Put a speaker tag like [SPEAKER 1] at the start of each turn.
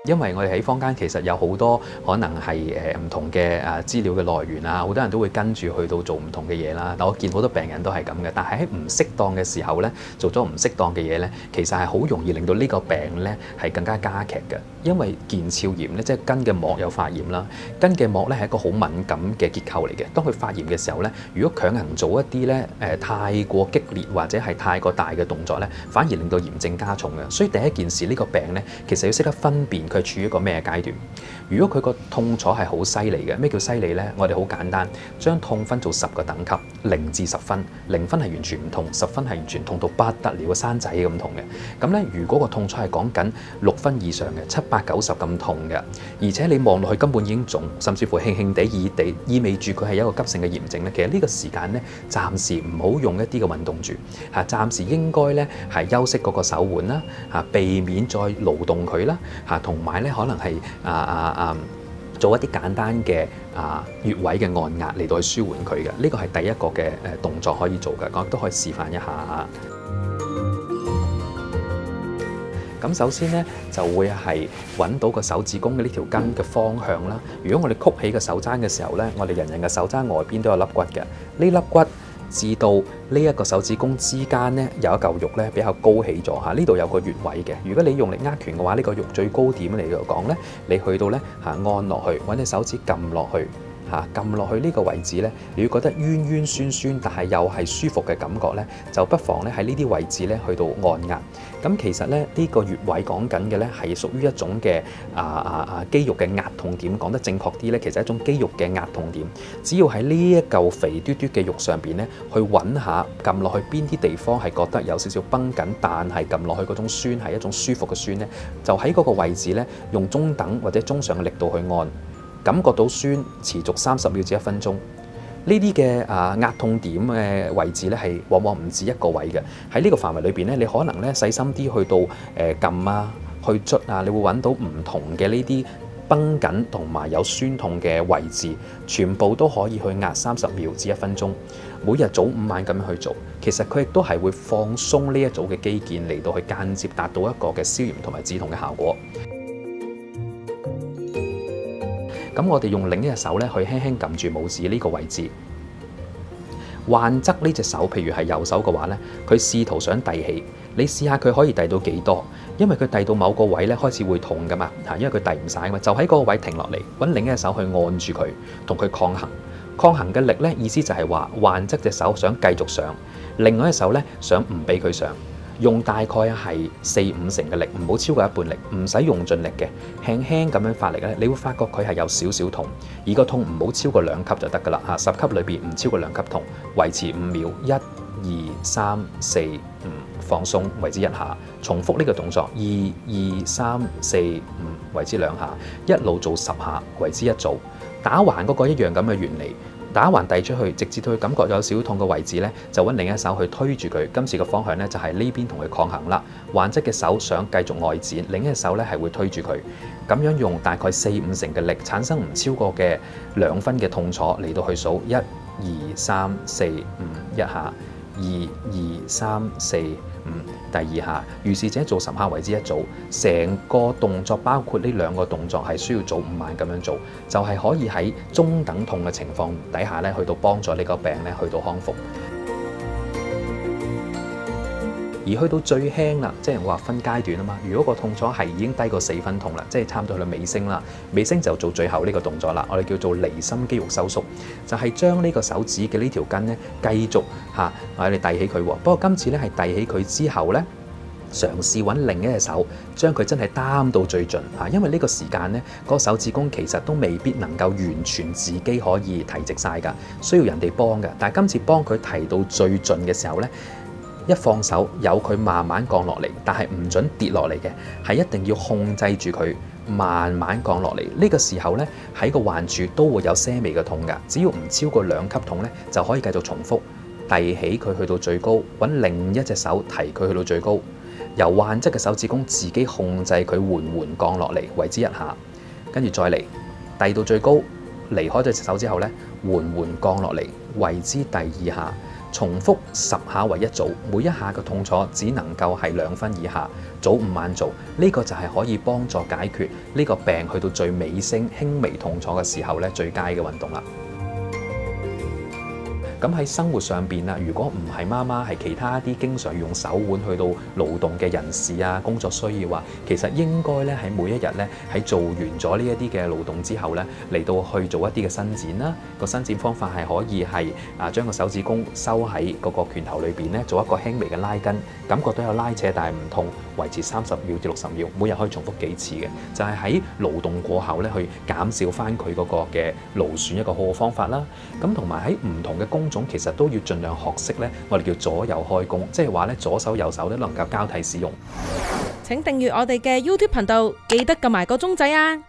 [SPEAKER 1] 因為我哋喺坊間其實有好多可能係唔同嘅資料嘅來源啊，好多人都會跟住去到做唔同嘅嘢啦。但我見好多病人都係咁嘅，但係喺唔適當嘅時候咧，做咗唔適當嘅嘢咧，其實係好容易令到呢個病咧係更加加劇嘅。因為腱鞘炎咧，即係筋嘅膜有發炎啦，筋嘅膜咧係一個好敏感嘅結構嚟嘅。當佢發炎嘅時候咧，如果強行做一啲咧太過激烈或者係太過大嘅動作咧，反而令到炎症加重嘅。所以第一件事呢個病咧，其實要識得分辨佢處於一個咩階段。如果佢個痛楚係好犀利嘅，咩叫犀利呢？我哋好簡單，將痛分做10個等級，0至10分，0分係完全唔痛，10分係完全痛到不得了，生仔咁痛嘅。咁咧，如果個痛楚係講緊6分以上嘅，7、8、9、10咁痛嘅，而且你望落去根本已經腫，甚至乎輕輕地、熱地，意味住佢係一個急性嘅炎症咧。其實呢個時間咧，暫時唔好用一啲嘅運動住，暫時應該咧係休息嗰個手腕啦，避免再勞動佢啦，同埋咧可能係做一啲簡單嘅穴位嘅按壓嚟到去舒緩佢嘅。呢個係第一個嘅動作可以做嘅，我都可以示範一下。咁首先咧就會係揾到個手指公嘅呢條筋嘅方向啦。如果我哋曲起個手踭嘅時候咧，我哋人嘅手踭外邊都有粒骨嘅，呢粒骨至到呢一個手指公之間咧有一嚿肉咧比較高起咗嚇，呢度有個穴位嘅。如果你用力握拳嘅話，呢個肉最高點嚟講咧，你去到咧按落去，揾隻手指撳落去。撳落去呢個位置咧，你會覺得冤冤酸酸，但係又係舒服嘅感覺咧，就不妨咧喺呢啲位置咧去到按壓。咁其實咧呢個穴位講緊嘅咧係屬於一種嘅肌肉嘅壓痛點，講得正確啲咧，其實係一種肌肉嘅壓痛點。只要喺呢一嚿肥嘟嘟嘅肉上邊咧，去揾下撳落去邊啲地方係覺得有少少繃緊，但係撳落去嗰種酸係一種舒服嘅酸咧，就喺嗰個位置咧用中等或者中上嘅力度去按。感覺到酸，持續30秒至1分鐘。呢啲嘅壓痛點嘅位置咧，係往往唔止一個位嘅。喺呢個範圍裏邊咧，你可能咧細心啲去到撳啊、去捽啊，你會揾到唔同嘅呢啲繃緊同埋有酸痛嘅位置，全部都可以去壓30秒至1分鐘。每日早午晚咁樣去做，其實佢亦都係會放鬆呢一組嘅肌腱嚟到去間接達到一個嘅消炎同埋止痛嘅效果。咁我哋用另一隻手咧去輕輕撳住拇指呢個位置，患側呢隻手，譬如係右手嘅話咧，佢試圖想遞起，你試下佢可以遞到幾多？因為佢遞到某個位咧開始會痛噶嘛，因為佢遞唔晒噶嘛，就喺嗰個位停落嚟，揾另一隻手去按住佢，同佢抗衡。抗衡嘅力咧，意思就係話患側隻手想繼續上，另外一隻手咧想唔俾佢上。用大概係4、5成嘅力，唔好超過一半力，唔使用盡力嘅，輕輕咁樣發力咧，你會發覺佢係有少少痛，而個痛唔好超過2級就得㗎啦嚇，10級裏邊唔超過2級痛，維持5秒，1、2、3、4、5，放鬆，為之1下，重複呢個動作2、2、3、4、5，為之2下，一路做10下，為之1組，打橫嗰個一樣咁嘅原理。打橫遞出去，直至到佢感覺有少少痛嘅位置咧，就揾另一手去推住佢。今次嘅方向咧就係呢邊同佢抗衡啦。患側嘅手想繼續外展，另一隻手咧係會推住佢。咁樣用大概4、5成嘅力，產生唔超過嘅2分嘅痛楚嚟到去數1、2、3、4、5，一下2、2、3、4、5，第2下。如是者做10下為之1組，成個動作包括呢2個動作係需要早午晚咁樣做，就係可以喺中等痛嘅情況底下咧，去到幫助呢個病咧去到康復。而去到最輕啦，即係我話分階段啊嘛。如果個痛楚係已經低過4分痛啦，即係差唔多去到尾聲啦，尾聲就做最後呢個動作啦。我哋叫做離心肌肉收縮，就係將呢個手指嘅呢條筋咧繼續我哋遞起佢。不過今次咧係遞起佢之後咧，嘗試揾另一隻手將佢真係擔到最盡嚇，因為呢個時間咧，嗰個手指公其實都未必能夠完全自己可以提直晒㗎，需要人哋幫嘅。但係今次幫佢提到最盡嘅時候咧，一放手由佢慢慢降落嚟，但係唔準跌落嚟嘅，係一定要控制住佢慢慢降落嚟。呢個時候咧，喺個患處都會有些微嘅痛㗎，只要唔超過2級痛咧，就可以繼續重複遞起佢去到最高，揾另一隻手提佢去到最高。由患側嘅手指公自己控制佢緩緩降落嚟，為之1下，跟住再嚟遞到最高，離開咗隻手之後咧，緩緩降落嚟，為之第2下。 重複10下為一組，每一下嘅痛楚只能夠係2分以下，早午晚做，呢個就係可以幫助解決呢個病去到最尾聲、輕微痛楚嘅時候咧最佳嘅運動啦。咁喺生活上邊啦，如果唔係媽媽，係其他一啲經常用手腕去到勞動嘅人士啊，工作需要啊，其實應該咧喺每一日咧喺做完咗呢一啲嘅勞動之後咧，嚟到去做一啲嘅伸展啦。個伸展方法係可以係將個手指公收喺嗰個拳頭裏邊咧，做一個輕微嘅拉筋，感覺到有拉扯但係唔痛，維持30秒至60秒，每日可以重複幾次嘅，就係喺勞動過後咧去減少翻佢嗰個嘅勞損一個好嘅方法啦。咁同埋喺唔同嘅工種其實都要盡量學識咧，我哋叫左右開弓，即係話咧左手右手都能夠交替使用。
[SPEAKER 2] 請訂閱我哋嘅 YouTube 頻道，記得撳埋個鐘仔啊！